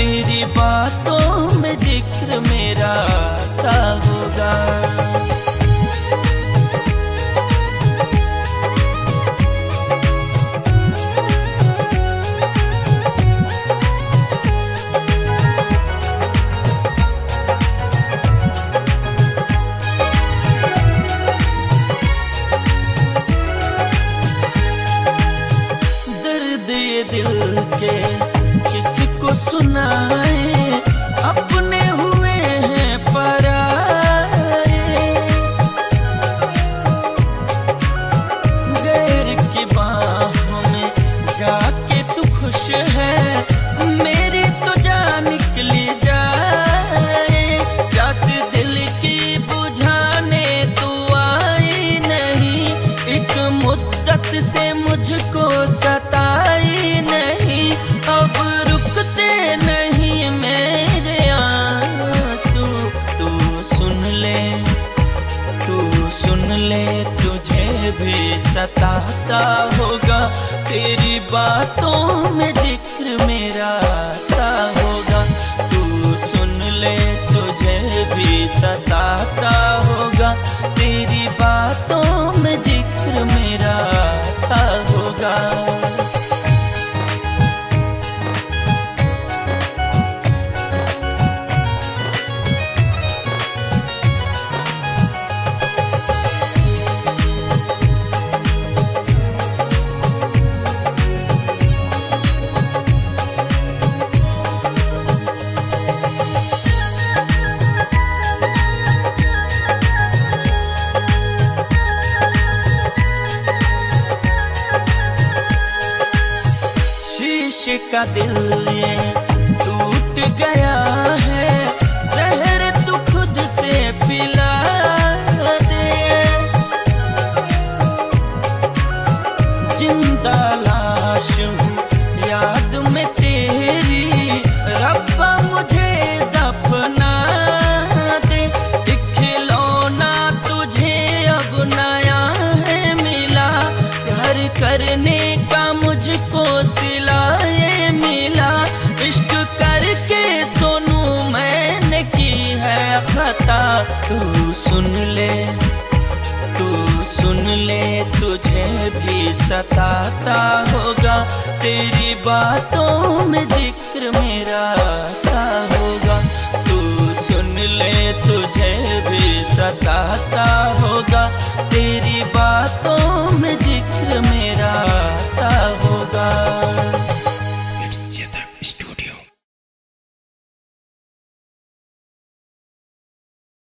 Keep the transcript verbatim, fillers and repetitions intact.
तेरी बातों में जिक्र मेरा आता होगा। दर्द ये दिल के किसको सुनाए, अपने हुए हैं पराए। गैर की बाहों में जाके तू खुश है, मेरी तो जान निकली जाए। प्यास दिल की बुझाने तू आई नहीं, एक मुद्दत से मुझको सताई नहीं। अब रुकते नहीं मेरे आंसू, तू सुन ले, तू सुन ले, तुझे भी सताता होगा। तेरी बातों में जिक्र मेरा आता होगा। तू सुन ले, तुझे भी सताता होगा। तेरी बातों में जिक्र मेरा आता होगा। शीशे का दिल ये टूट गया है, जहर तू खुद से पिला दे। जिंदा लाश हूँ याद में तेरी, रब्बा मुझे दफना दे। खिलौना तुझे अब नया है मिला, प्यार करने का मुझको सिलाए मिला। इश्क करके सोनू मैंने की है खता। तू सुन ले, तू सुन ले, तुझे भी सताता होगा। तेरी बातों में जिक्र मेरा आता होगा। तू सुन ले, तुझे भी सताता